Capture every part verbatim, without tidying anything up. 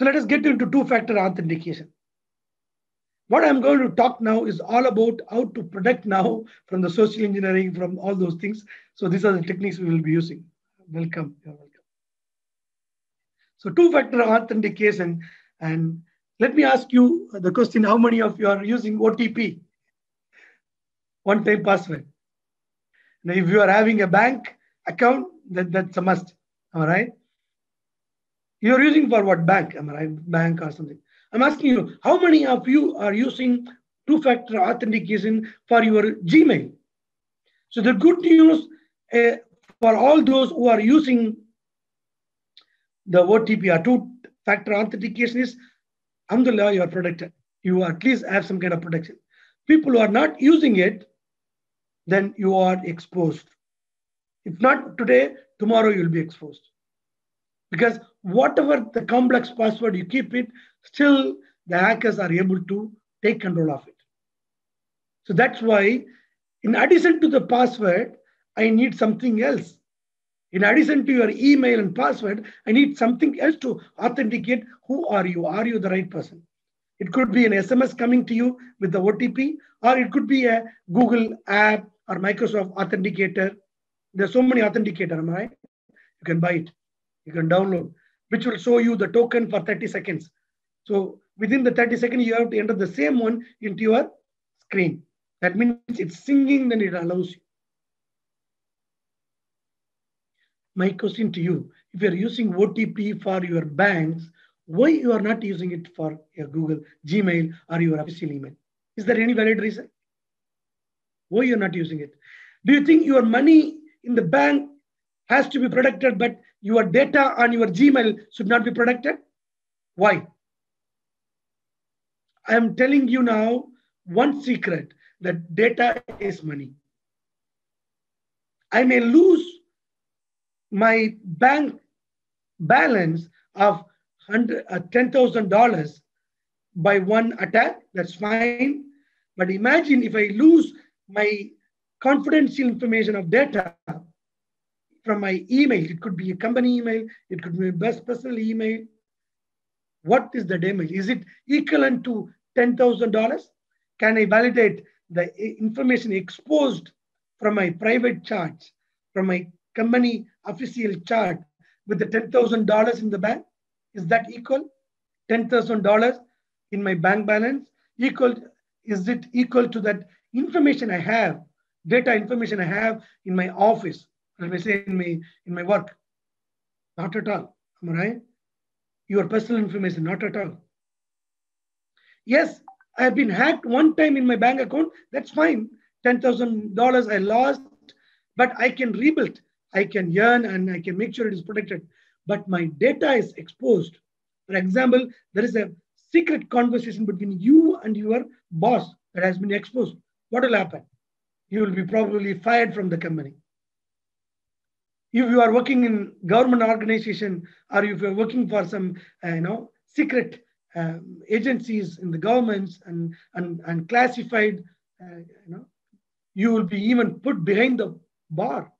So let us get into two-factor authentication. What I'm going to talk now is all about how to protect now from the social engineering, from all those things. So these are the techniques we will be using. Welcome. You're welcome. So two-factor authentication. And let me ask you the question, how many of you are using O T P? One-time password. Now, if you are having a bank account, that, that's a must. All right. You're using for what bank? Am I right? Bank or something. I'm asking you, how many of you are using two-factor authentication for your Gmail? So the good news uh, for all those who are using the O T P or two-factor authentication is, alhamdulillah, you are protected. You at least have some kind of protection. People who are not using it, then you are exposed. If not today, tomorrow you'll be exposed. Because whatever the complex password you keep it, still the hackers are able to take control of it. So that's why, in addition to the password, I need something else. In addition to your email and password, I need something else to authenticate who are you. Are you the right person? It could be an S M S coming to you with the O T P, or it could be a Google app or Microsoft Authenticator. There's so many authenticators, am I right? You can buy it. You can download, which will show you the token for thirty seconds. So within the thirty seconds, you have to enter the same one into your screen. That means it's singing, then it allows you. My question to you, if you're using O T P for your banks, why you are not using it for your Google, Gmail, or your official email? Is there any valid reason? Why you're not using it? Do you think your money in the bank has to be protected, but your data on your Gmail should not be protected? Why? I am telling you now one secret, that data is money. I may lose my bank balance of ten thousand dollars by one attack, that's fine. But imagine if I lose my confidential information of data from my email. It could be a company email, it could be my best personal email. What is the damage? Is it equivalent to ten thousand dollars? Can I validate the information exposed from my private charts, from my company official chart with the ten thousand dollars in the bank? Is that equal? ten thousand dollars in my bank balance equal? Is it equal to that information I have, data information I have in my office? Let me say in my, in my work. Not at all. Am I right? Your personal information, not at all. Yes, I have been hacked one time in my bank account. That's fine. ten thousand dollars I lost, but I can rebuild. I can earn and I can make sure it is protected. But my data is exposed. For example, there is a secret conversation between you and your boss that has been exposed. What will happen? You will be probably fired from the company. If you are working in government organization, or if you're working for some, uh, you know, secret um, agencies in the governments and, and, and classified, uh, you know, you will be even put behind the bar.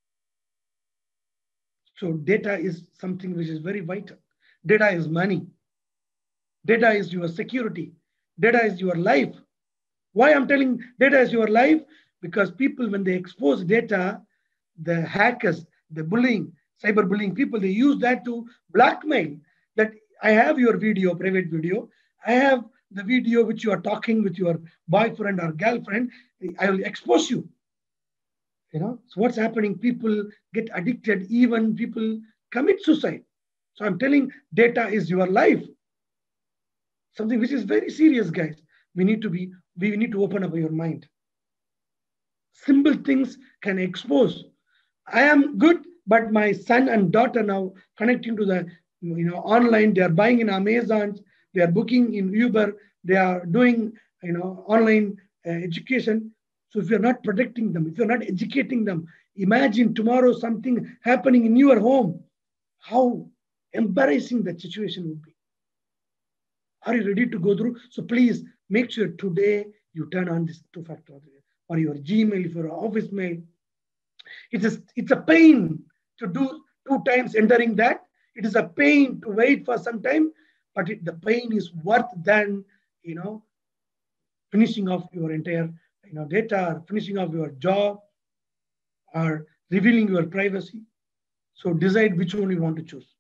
So data is something which is very vital. Data is money. Data is your security. Data is your life. Why I'm telling data is your life? Because people, when they expose data, the hackers, the bullying, cyberbullying people, they use that to blackmail. That I have your video, private video. I have the video which you are talking with your boyfriend or girlfriend. I will expose you. You know, so what's happening? People get addicted. Even people commit suicide. So I'm telling, data is your life. Something which is very serious, guys. We need to be. We need to open up your mind. Simple things can expose. I am good, but my son and daughter now connecting to the, you know, online. They are buying in Amazon. They are booking in Uber. They are doing, you know, online uh, education. So if you're not protecting them, if you're not educating them, imagine tomorrow something happening in your home, how embarrassing that situation would be. Are you ready to go through? So please make sure today you turn on this two-factor or your Gmail, for your office mail. It's a, it's a pain to do two times entering that. It is a pain to wait for some time. but it, the pain is worth than, you know, finishing off your entire, you know, data, or finishing off your job, or revealing your privacy. So decide which one you want to choose.